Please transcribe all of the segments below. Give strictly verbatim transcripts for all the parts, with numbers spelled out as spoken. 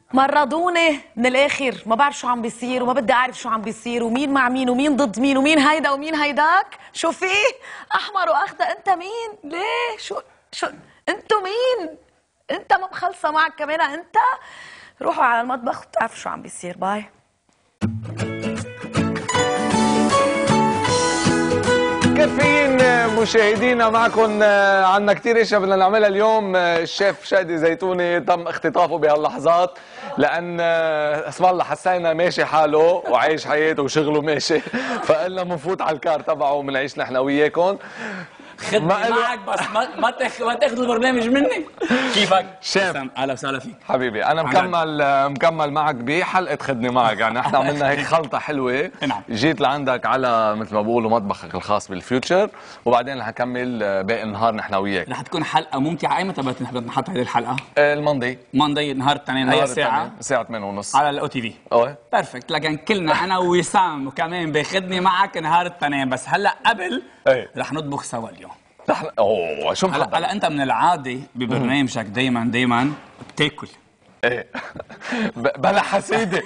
مرضوني من الاخر، ما بعرف شو عم بيصير وما بدي اعرف شو عم بيصير ومين مع مين ومين ضد مين ومين هيدا ومين هيداك. شو في احمر واخضر؟ انت مين؟ ليه؟ شو شو انتو مين؟ انت ما مخلصه معك كمان انت؟ روحوا على المطبخ وتعرفوا شو عم بيصير. باي. كافيين مشاهدينا، معكم عنا كثير اشياء بدنا نعملها اليوم. الشيف شادي زيتوني تم اختطافه بهاللحظات لان اسم الله حسينا ماشي حاله وعايش حياته وشغله ماشي، فقلنا بنفوت على الكار تبعه وبنعيش نحن وياكم. خدني معك بس ما ما تاخذ ما تاخذ البرنامج مني. كيفك؟ شيف اهلا وسهلا فيك حبيبي. انا مكمل مكمل معك بحلقه خدني معك، يعني احنا عملنا هيك خلطه حلوه. نعم. جيت لعندك على مثل ما بقولوا مطبخك الخاص بالفيوتشر، وبعدين رح نكمل باقي النهار نحن وياك. رح تكون حلقه ممتعه. ايمتى بدنا نحط هذه الحلقه؟ الماندي ماندي نهار الاثنين. هي الساعه الساعه ثمانية ونص على الاو تي في. اوه بيرفكت. لكن كلنا انا ووسام وكمان باخذني معك نهار الاثنين، بس هلا قبل ايه رح نطبخ سوا اليوم. نحن اوه شو هلا هلا انت من العاده ببرنامجك دائما دائما بتاكل. ايه بلا حسيده.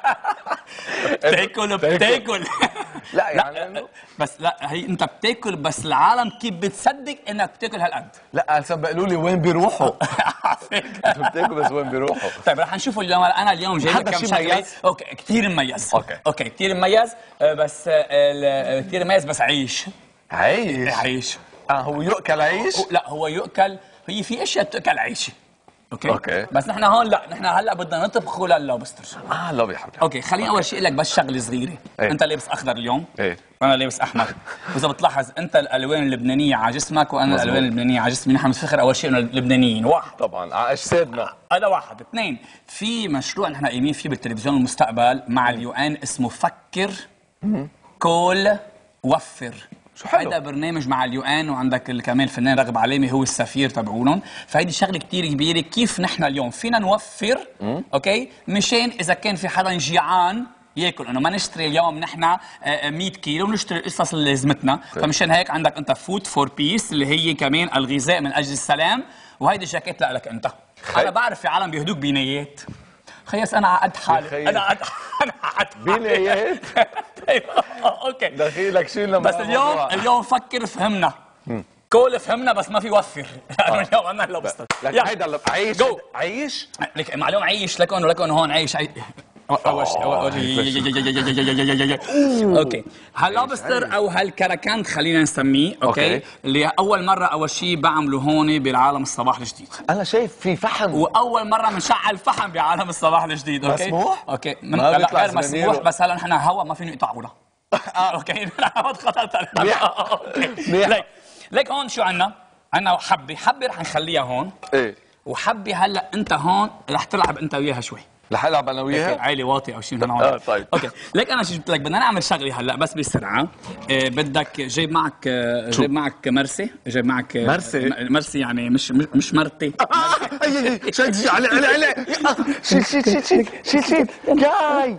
بتاكل بتاكل لا يعني بس لا، هي انت بتاكل بس العالم كيف بتصدق انك بتاكل هالقد؟ لا هسه بيقولوا لي وين بيروحوا. انتوا بتاكلوا بس وين بيروحوا؟ طيب رح نشوفه اليوم. انا اليوم جاي لك كم شغله. اوكي كثير مميز. اوكي اوكي كثير مميز، بس كثير مميز بس عيش. عيش عيش اه هو يؤكل عيش؟ لا هو يؤكل، هي في اشياء بتاكل عيش. اوكي اوكي بس نحن هون لا، نحن هلا بدنا نطبخه لللوبستر. اه لوبي حبيبي. اوكي خليني اول شيء اقول لك بس شغله صغيره. ايه؟ انت لابس اخضر اليوم. ايه وانا لابس احمر. واذا بتلاحظ انت الالوان اللبنانيه على جسمك وانا مزبوط. الالوان اللبنانيه على جسمي. نحن بنفتخر اول شيء انه اللبنانيين. واحد طبعا على اجسادنا. هذا واحد. اثنين، في مشروع نحن قايمين فيه بالتلفزيون المستقبل مع اليو ان اسمه فكر كول وفر. شو حلو. هذا برنامج مع اليو ان، وعندك كمان الفنان رغب علامي هو السفير تبعونهم. فهيدي شغله كثير كبيره، كيف نحن اليوم فينا نوفر مم. اوكي مشان اذا كان في حدا جيعان ياكل، انه ما نشتري اليوم نحن مية كيلو ونشتري القصص اللي لازمتنا. فمشان هيك عندك انت فود فور بيس اللي هي كمان الغذاء من اجل السلام، وهيدي الجاكيت لك انت. خي. انا بعرف في عالم بيهدوك بنيات. خيس انا عقد حالي. انا عقد انا عقد بنيات. اوكي دخيلك شيلنا بس اليوم اليوم فكر فهمنا. كول فهمنا بس ما في وفر. لانه اليوم عندنا اللوبستر. لك هيدا عيش عيش لك معلوم عيش لكم لكم هون عيش. اول شيء اوكي هاللوبستر او هالكراكند خلينا نسميه. اوكي اللي اول مره اول شيء بعمله هون بعالم الصباح الجديد. انا شايف في فحم، واول مره بنشعل فحم بعالم الصباح الجديد. اوكي مسموح؟ اوكي من لا غير مسموح، بس هلا نحن هوا ما فينا نقطعونا. اوكي انا خطرت لك ليك هون شو عندنا؟ عندنا حبه حبه رح نخليها هون. ايه وحبه هلا انت هون رح تلعب انت وياها شوي. رح العب انا وياها؟ عالي واطي او شيء من اه طيب اوكي ليك انا شو جبت لك. بدنا نعمل شغله هلا بس بسرعه. آه بدك جايب معك آه جايب معك مرسي. جايب معك آه مرسي مرسي يعني مش مش مرتي. شد علي علي علي شيل شيل شيل شيل شيل شيل جاي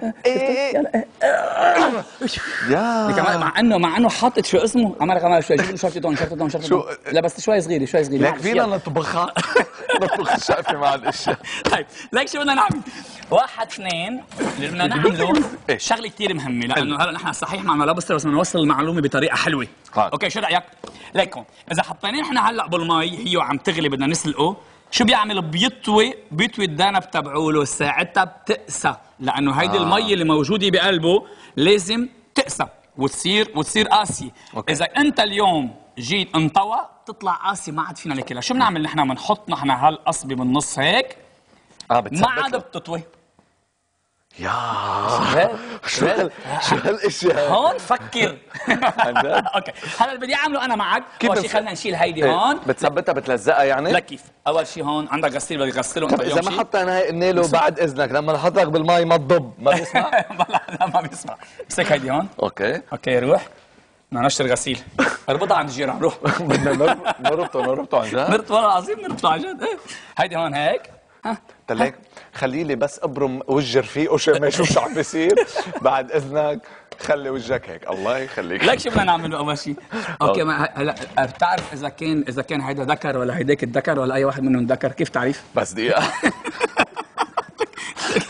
يا كمان مع انه مع انه حاطط شو اسمه عمال كمان شوي شوي شرطي دون شرطي دون شرطي دون. لا بس شوي صغيره شوي صغيره. لك فينا نطبخها نطبخ الشقفه مع الاشياء. طيب ليك شو بدنا نعمل؟ واحد اثنين اللي بدنا نعمله شغله كثير مهمه، لانه هلا نحن صحيح معنا لوبستر بس بدنا نوصل المعلومه بطريقه حلوه. اوكي شو رايك؟ ليكم اذا حطيناه نحن هلا بالمي هي وعم تغلي بدنا نسلقه، شو بيعمل؟ بيطوي بيطوي الدنب تبعوله، ساعتها بتقسى، لانه هيدي آه. المي اللي موجوده بقلبه لازم تقسى وتصير وتصير قاسيه. اذا انت اليوم جيت انطوى تطلع قاسي ما عاد فينا ناكلها. شو بنعمل نحن؟ بنحط نحن هالقصبه بالنص هيك اه ما عاد بتطوي. يا شو هال شو هالاشياء هون فكر. اوكي هلا بدي اعمله انا معك. اول شيء خلينا نشيل هيدي هون. بتثبتها بتلزقها يعني؟ لا كيف؟ اول شيء هون عندك غسيل بدك تغسله انت. اذا ما حطينا هي قلنا له بعد اذنك لما نحطك بالمي ما تضب ما بيسمع؟ لا ما بيسمع. امسك هيدي هون. اوكي اوكي روح بدنا نشتري غسيل. اربطها عند الجيران. روح بدنا نربطه نربطه عن جد. نربطه والله العظيم نربطه عن جد. هيدي هون هيك. ها تلاقي خلي لي بس ابرم وجه رفيق وشي ما يشوف شو عم بيصير. بعد اذنك خلي وجهك هيك الله يخليك. ليك شو بدنا نعمله اول شيء؟ اوكي هلا بتعرف اذا كان اذا كان هيدا ذكر ولا هيداك الذكر ولا اي واحد منهم ذكر كيف تعريف؟ بس دقيقه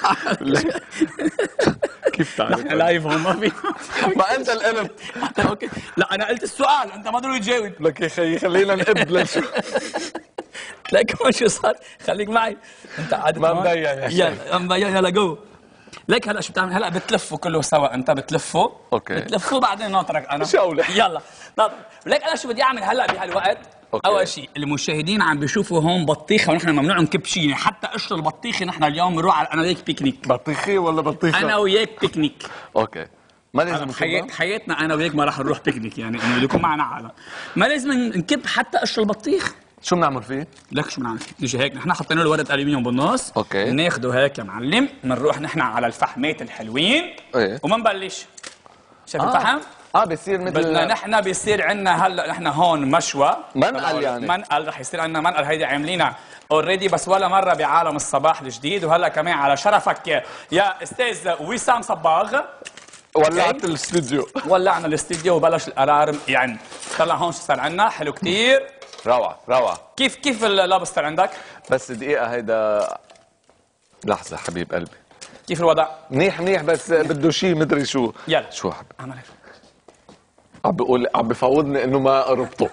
كيف تعرف؟ لايف هون ما في. ما انت القلب. اوكي لا انا قلت السؤال انت ما ضروري تجاوب. لك يا خيي خلينا نقب لنشوف. لك كمان شو صار؟ خليك معي انت قاعد ما مبين يا شيخ. يلا مبين يلا جو. ليك هلا شو بتعمل؟ هلا بتلفوا كله سوا، انت بتلفوا اوكي بتلفوا بعدين ناطرك انا شاولة. يلا ناطر. ليك انا شو بدي اعمل هلا بهالوقت؟ أوكي. اول شيء المشاهدين عم بيشوفوا هون بطيخه ونحن ممنوع نكب شيء، حتى قشر البطيخه نحن اليوم بنروح على انا وياك بيكنيك. بطيخي ولا بطيخه؟ انا وياك بيكنيك. اوكي ما لازم حيات حياتنا انا وياك ما راح نروح بيكنيك، يعني انه بده يكون معنا عالم. ما لازم نكب حتى قشر البطيخ. شو بنعمل فيه؟ لك شو بنعمل؟ نيجي هيك نحن حطينا له ورقه الومنيوم بالنص. اوكي ناخده هيك يا معلم، بنروح نحن على الفحمات الحلوين. ايه ومنبلش. شايف آه. الفحم؟ اه بصير مثل بدنا نحن بيصير عندنا هلا نحن هون مشوى منقل يعني منقل رح يصير عندنا منقل. هيدي عاملينها اوريدي بس ولا مره بعالم الصباح الجديد، وهلا كمان على شرفك يا استاذ وسام صباغ ولعت الاستوديو. ولعنا الاستديو وبلش القرار يعني. طلع هون شو صار عندنا حلو كثير. روعه روعه. كيف كيف اللابستر عندك؟ بس دقيقه هيدا لحظه حبيب قلبي. كيف الوضع؟ منيح منيح بس بده شيء مدري شو. يلا شو حبيبي؟ اعمل هيك. عم بقول عم بفوضني انه ما قربته.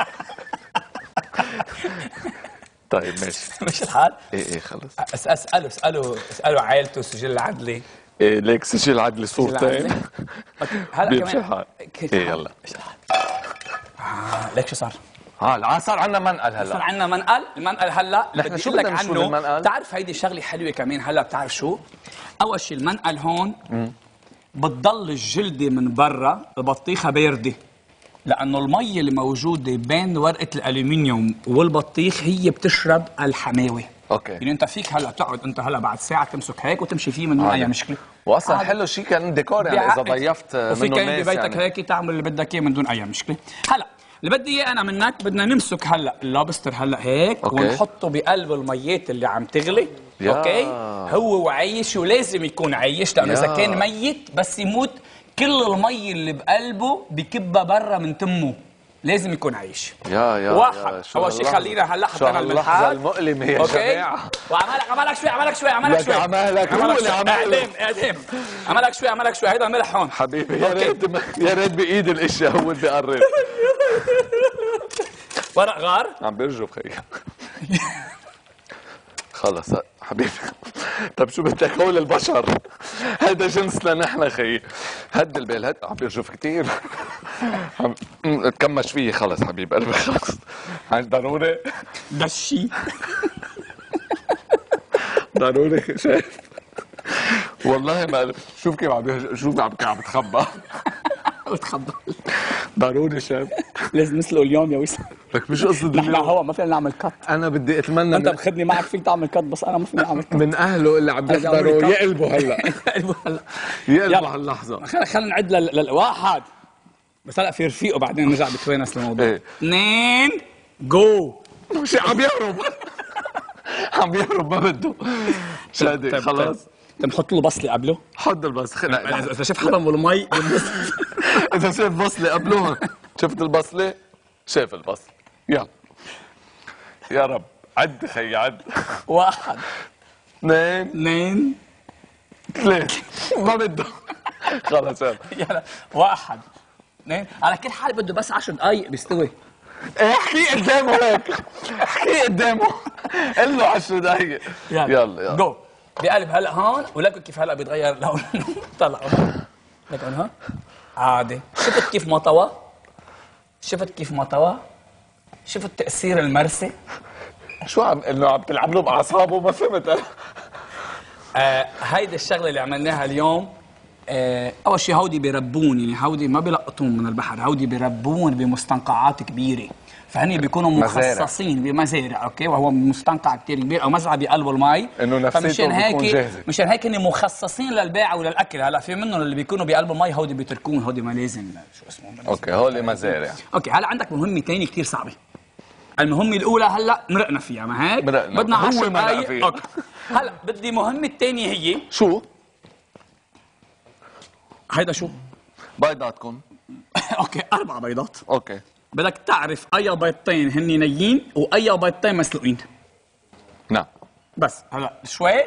طيب ماشي. مش الحال؟ ايه ايه خلص. أس اساله اساله اساله عائلته سجل عدلي. ايه ليك سجل عدلي صورتين. هلا بيمشي كمان الحال. ايه يلا. آه ليك شو صار؟ اه الان صار عندنا منقل هلا. صار عندنا منقل، المنقل هلا نحن بدي شو اقول لك بدنا نشوف عنه. بالمنقل؟ بتعرف هيدي شغله حلوه كمان هلا. بتعرف شو؟ اول شيء المنقل هون بتضل الجلده من برا البطيخه بارده، لانه المي اللي موجوده بين ورقه الالومنيوم والبطيخ هي بتشرب الحماوه. اوكي يعني انت فيك هلا تقعد انت هلا بعد ساعه تمسك هيك وتمشي فيه من دون اي مشكله. واصلا عادي. حلو شيء كان ديكور يعني اذا ضيفت وفي منه كان ناس ببيتك يعني. هيك تعمل اللي بدك اياه من دون اي مشكله. هلا اللي بدي اياه انا منك بدنا نمسك هلا اللابستر هلا هيك أوكي. ونحطه بقلب الميات اللي عم تغلي. يا. اوكي هو وعيش ولازم يكون عيش، لانه اذا كان ميت بس يموت كل المي اللي بقلبه بكبها برا من تمه. لازم يكون عيش. يا يا واحد اول شيء خلينا هلا حطينا اللحظه الملحات المؤلمه يا جماعه. وعملك عملك شوي عملك شوي عملك شوي عملك هو اللي عمله. اعدام اعدام عملك شوي عملك شوي. هيدا الملح هون حبيبي يا ريت يا ريت بايد الاشياء هو اللي بيقرب. ورق غار عم بيرجف خيي. خلص حبيبي. طب شو بدك هول البشر هذا جنسنا نحن خيي. هد البال هد عم بيرجف كثير. عم تكمش فيي خلص حبيب قلبي خلص. عن ضروري دشي ضروري شايف والله ما شوف كيف عم بيهج... شوف عم عم بتخبى. بتخبى ضروري شايف لازم نسلقه اليوم يا وسام. لك مش قصدي نحن هوا ما فينا نعمل كت. انا بدي اتمنى انت من... بخدني معك فيك تعمل كت بس انا ما فيني اعمل كت. من اهله اللي عم بيحضروا يقلبوا هلا يقلبوا هلا يقلبوا هاللحظه. خلينا خلينا نعد لل... للواحد بس هلا في رفيقه بعدين نرجع بتوينس للموضوع. ايه. اثنين جو. مش عم يهرب. عم يهرب ما بده. شادي خلص. انت بنحط له بصله قبله. حط البصل خلق. اذا شاف حدا بالمي اذا شاف بصله قبله. شفت البصله؟ شاف البصل. يلا يا رب عد خي عد. واحد اثنين اثنين ثلاثة. ما بده. خلص يلا. يلا واحد اثنين. على كل حال بده بس عشر دقايق بيستوي. احكي قدامه هيك. احكي قدامه. قل له عشر دقايق. يلا يلا يلا جو. بقلب هلا هون ولكن كيف هلا بيتغير لونه. طلعوا لك هون عادي. شفت كيف ما طوى؟ شفت كيف ما طوى؟ شفت تأثير المرسي؟ شو عم انه عم تلعب له باعصابه ما فهمت انا. آه هيدي الشغله اللي عملناها اليوم. آه اول شيء هودي بيربون، يعني هودي ما بيلقطون من البحر، هودي بيربون بمستنقعات كبيره، فهني بيكونوا مخصصين بمزارع. اوكي وهو مستنقع كثير كبير او مزرعه بقلب المي، انه نفسيته بتكون جاهزه. مشان هيك هن مخصصين للبيع وللاكل. هلا في منهم اللي بيكونوا بقلب المي هودي بيتركون، هودي ما لازم شو اسمه. اوكي هول مزارع. اوكي هلا عندك مهمه ثانيه كثير صعبه. المهمه الاولى هلا مرقنا فيها ما هيك؟ مرقنا. بدنا عشر هو مرق دقايق. فيها. اوكي هلا بدي المهمه الثانيه هي شو؟ هيدا شو؟ بيضاتكم. اوكي اربع بيضات. اوكي بدك تعرف اي بيضتين هن نيين واي بيضتين مسلوقين. نعم بس هلا شوي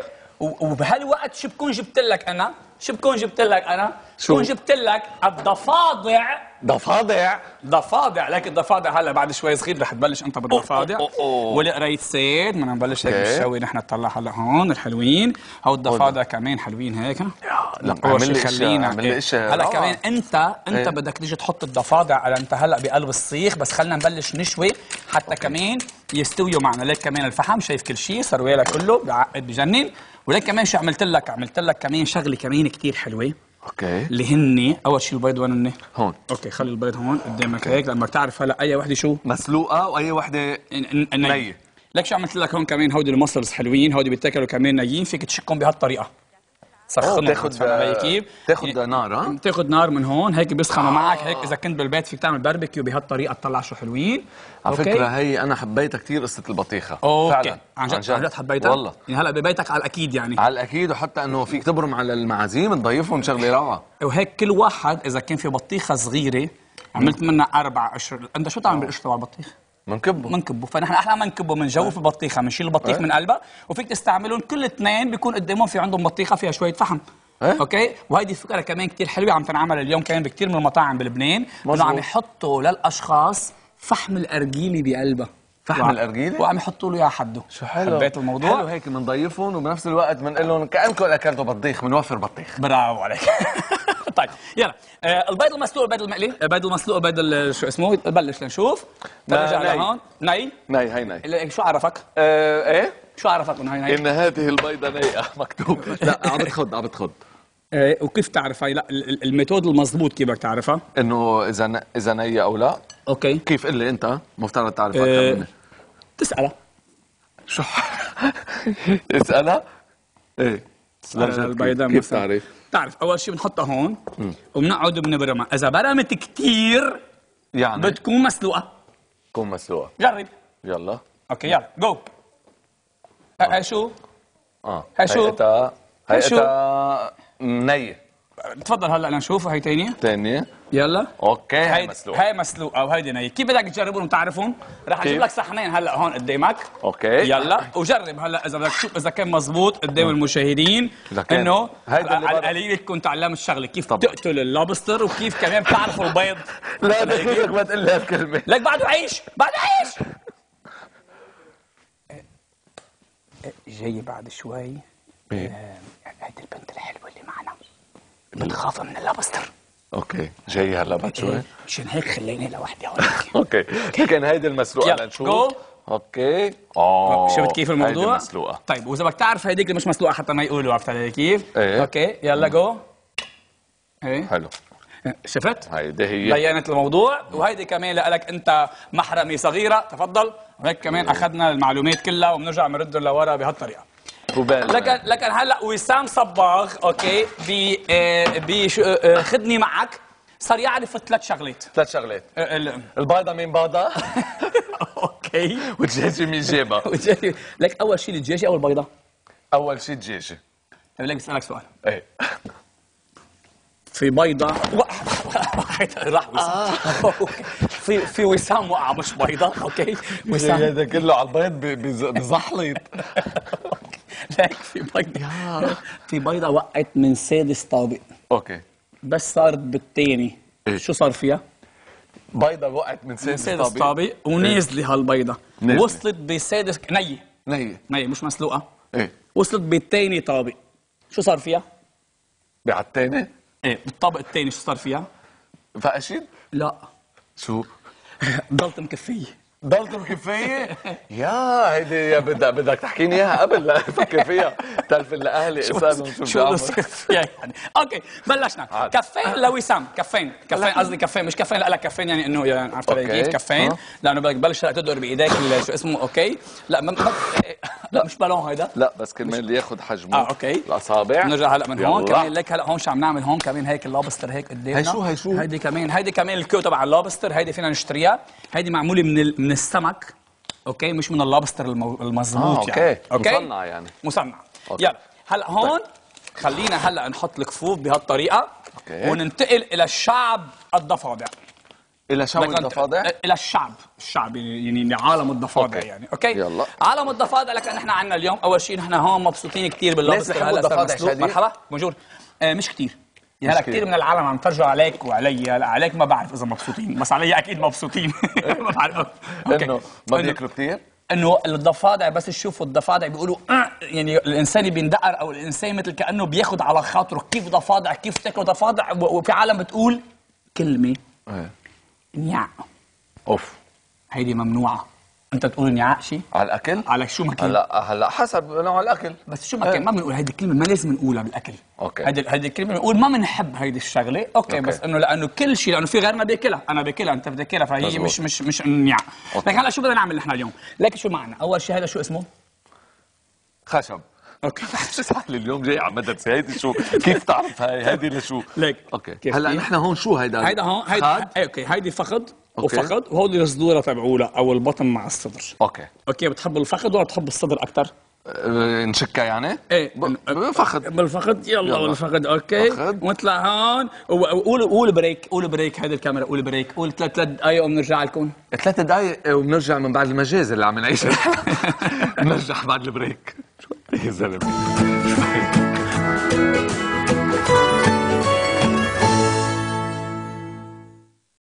وبهالوقت شو بكون جبت لك انا؟ شو بكون جبت لك انا؟ شو؟ بكون جبت لك الضفادع. ضفادع؟ ضفادع، لك الضفادع هلا بعد شوي صغير رح تبلش انت بالضفادع. والقريت صيد بدنا نبلش هيك بالشوي نحن نطلع هلا هون الحلوين، هو الضفادع كمان حلوين هيك. لا اول اعمل لي شيء اشياء خلينا اعمل لي اشياء هلا كمان انت انت ايه؟ بدك تيجي تحط الضفادع على انت هلا بقلب السيخ، بس خلينا نبلش نشوي حتى أوكي. كمان يستويوا معنا. ليك كمان الفحم شايف كل شيء سرويلك كله بعقد بجنن. وليك كمان شو عملت لك؟ عملت لك كمان شغله كمان كثير حلوه. اوكي اللي هن اول شيء البيض وين هن؟ هون. اوكي خلي البيض هون قدامك هيك لما بتعرف هلا اي وحده شو مسلوقه واي وحده نيه. لك شو عملت لك هون كمان؟ هودي المصلز حلوين، هودي بيتاكلوا كمان نيين، فيك تشكهم بهالطريقه. سخنهم تاخذ علي كيف؟ تاخذ نار ها؟ تاخذ نار من هون هيك بيسخنوا آه. معك هيك. اذا كنت بالبيت فيك تعمل باربيكيو بهالطريقه تطلع شو حلوين. على فكره هي انا حبيتها كثير قصه البطيخه. أوكي. فعلا عن جد عن جد حبيتها والله. يعني هلا ببيتك على الاكيد يعني على الاكيد، وحتى انه فيك تبرم على المعازيم تضيفهم شغله روعه. وهيك كل واحد اذا كان في بطيخه صغيره عملت منها اربع قشر. انت شو تعمل بالقشر تبع البطيخ؟ منكبه منكبه. فنحن احنا ما نكبه، بنجوف البطيخه، بنشيل البطيخ من قلبها، وفيك تستعملهم كل اثنين بيكون قدامهم في عندهم بطيخه فيها شويه فحم. إيه؟ اوكي. وهيدي الفكره كمان كثير حلوه عم تنعمل اليوم كمان بكثير من المطاعم بلبنان، انه عم يحطوا للاشخاص فحم الارجيلي بقلبها. فحم الارجيلي؟ وعم يحطوا له اياه حده. شو حلو. حبيت الموضوع؟ حلو هيك بنضيفهم وبنفس الوقت بنقول لهم كانكم اكلتوا بطيخ، بنوفر بطيخ. برافو عليك. طيب يلا آه البيض المسلوق، البيض المقلي، البيض المسلوق، البيض شو اسمه؟ نبلش لنشوف. نرجع لهون. ني ني هي ني. شو عرفك؟ آه ايه؟ شو عرفك من هي ني؟ ان هذه البيضه نيئه مكتوب. لا عم بتخض عم بتخض. ايه وكيف تعرف هي؟ لا الميثود المضبوط كيف بدك تعرفها؟ انه اذا ن... اذا نية او لا. اوكي. كيف قل لي انت؟ مفترض تعرف اكثر اه مني. تسألها. شو اسألها؟ ايه البيضاء كيف تعرف؟ تعرف اول شيء بنحطها هون وبنقعد بنبرمها، اذا برمت كثير يعني بتكون مسلوقه. تكون مسلوقه. جرب. يلا اوكي يلا جو. هاي شو؟ اه هاي شو؟ هيئتها هيئتها نية. تفضل هلا لنشوف. هي ثانيه ثانية يلا. اوكي هاي هي مسلوقة. هاي مسلوقة وهيدي نية. كيف بدك تجربهم وتعرفون؟ رح اجيب لك صحنين هلا هون قدامك. اوكي يلا وجرب هلا اذا بدك تشوف اذا كان مزبوط قدام المشاهدين انه على القليل تكون تعلم الشغله كيف طبعا. تقتل اللوبستر وكيف كمان بتعرفوا البيض. لا دقيقة ما تقول لي هالكلمة. لك بعده عيش بعده عيش. جاي بعد شوي. مين؟ هيدي البنت الحلوة اللي معنا بتخاف من اللوبستر. اوكي جاي هلا بعد شوي. مشان هيك خليني لوحدي هون. اوكي لكن هيدي المسلوقة لنشوف. اوكي اه شفت كيف الموضوع؟ هيدي مسلوقة. طيب واذا بدك تعرف هيديك اللي مش مسلوقة حتى ما يقولوا، عرفت علي كيف؟ ايه اوكي يلا جو. ايه حلو. شفت؟ هيدي هي بينت الموضوع. وهيدي كمان لك انت محرمة صغيرة. تفضل. وهيك كمان اخذنا المعلومات كلها وبنرجع بنرد لورا بهالطريقة. لكن لكن هلا وسام صباغ اوكي بي آه بي آه خدني معك صار يعرف ثلاث شغلات. ثلاث شغلات. آه ال... البيضة مين بيضة؟ اوكي. والدجاجة مين جابها؟ لك اول شيء الدجاجة او البيضة؟ اول شيء الدجاجة. طيب لك بسألك سؤال. ايه في بيضة راح وسام. في في وسام وقع مش بيضة. اوكي وسام هذا كله على البيض بزحلط. لك في بيضة في بيضة وقعت من سادس طابق. اوكي بس صارت بالثاني. إيه؟ شو صار فيها؟ بيضة وقعت من سادس, من سادس طابق ونازلة إيه؟ هالبيضة نزلة. وصلت بسادس نية نية نية مش مسلوقة. ايه وصلت بالثاني طابق. شو صار فيها؟ على الثاني؟ ايه بالطابق الثاني شو صار فيها؟ فقشت؟ لا. شو؟ ضلت مكفية. ضلت مكفية؟ يا هيدي بدك بدك تحكيني اياها قبل لا افكر فيها. تلفن لاهلي اسالهم شو شو بصير فيها يعني. اوكي بلشنا. كفين لوسام. كفين كفين قصدي كفين مش كفين لك كفين يعني انه يعني عرفت علي كيف كفين أه. لانه بدك تبلش تدور بايديك شو اسمه. اوكي لا ما لا مش بالون هيدا. لا بس كرمال اللي ياخذ حجمه. اه اوكي الاصابع. نرجع هلا من هون كمان لك هلا هون شو عم نعمل هون كمان هيك اللوبستر هيك قدامنا. هي شو هي شو؟ هيدي كمان هيدي كمان الكيو تبع اللوبستر. هيدي فينا نشتريها. هيدي معموله من من السمك. اوكي مش من اللوبستر المضبوط. آه، أوكي. يعني اوكي مصنع يعني مصنع. يلا هلا هون خلينا هلا نحط الكفوف بهالطريقه. اوكي وننتقل الى الشعب الضفادع. الى شو الضفادع؟ الى الشعب، الشعب يعني عالم الضفادع. أوكي. يعني اوكي يلا. عالم الضفادع. لك نحن عندنا اليوم اول شيء نحن هون مبسوطين كثير باللوبستر. هلا الضفادع شادي. مرحبا بونجور. آه مش كثير هلا كثير من العالم عم ترجع عليك وعلي. هلا عليك ما بعرف اذا مبسوطين، بس علي اكيد مبسوطين. ما بعرف انه ما بياكلوا كثير؟ انه الضفادع بس تشوفوا الضفادع بيقولوا أه يعني الانسان بيندقر او الانسان مثل كانه بياخذ على خاطره كيف ضفادع كيف تاكلوا ضفادع. وفي عالم بتقول كلمه ايه نياع. اوف هيدي ممنوعه. انت تقول نياع شيء على الاكل؟ على شو ما كان. هلا هلا حسب نوع الاكل. بس شو ما كان ما بنقول هيدي الكلمه، ما لازم نقولها بالاكل. اوكي هيدي هيدي الكلمه بنقول ما بنحب هيدي الشغله. أوكي, أوكي. بس انه لانه كل شيء لانه في غيرنا بياكلها، انا باكلها انت بتاكلها، فهي مزبوط. مش مش مش نياع. لكن هلا شو بدنا نعمل نحن اليوم؟ لكن شو معنا؟ اول شيء هذا شو اسمه؟ خشب. اوكي شو سهل اليوم جاي على مدرسه. هيدي شو كيف تعرف هاي هيدي لشو؟ ليك اوكي هلا نحن هون شو هيدا؟ هيدا هون هيدا اوكي هيدي فخذ وفخذ، وهودي الصدوره تبعوله او البطن مع الصدر. اوكي اوكي بتحب الفخذ ولا بتحب الصدر اكثر؟ أه نشكها يعني؟ ايه فخذ بالفخذ. يلا بالفخذ. اوكي ونطلع هون وقول قول بريك قول بريك. هيدي الكاميرا قول بريك. قول ثلاث ثلاث دقائق وبنرجع لكم. ثلاث دقائق وبنرجع من بعد المجاز اللي عم نعيشه. بنرجع بعد البريك. يا زلمه